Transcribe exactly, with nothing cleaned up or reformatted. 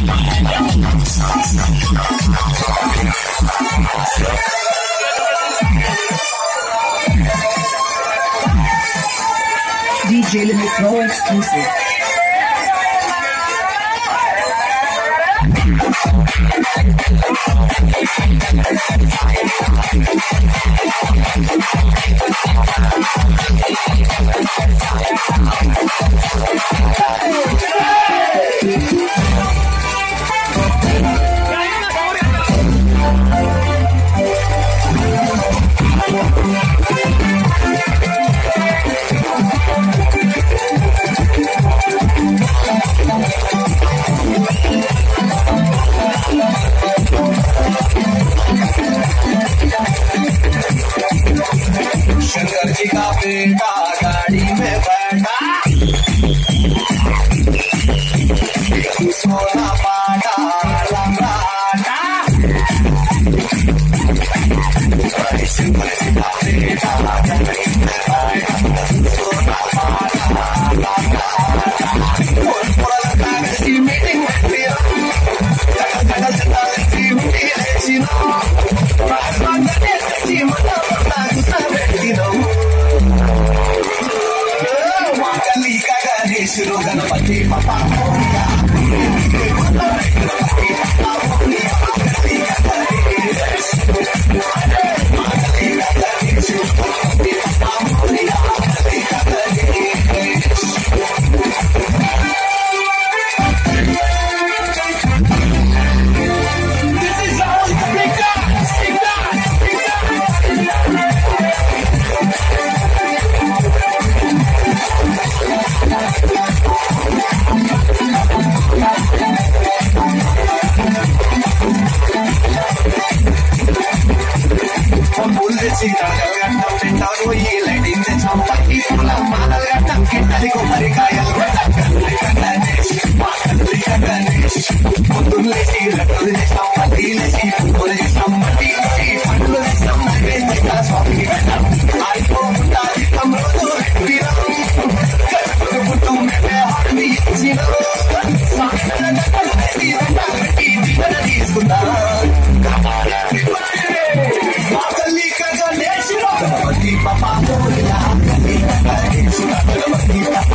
D J Limit Pro exclusive. Shankar ji का बेटा गाड़ी में बैठा सोना पाटा लंबा आटा शंकर जी का बेटा गाड़ी में बैठा सोना पाटा लंबा आटा कागज की मीटिंग बैठी कागज की मीटिंग शुरू गणपति पापा मोरिया गणपति पापा मोरिया Papa,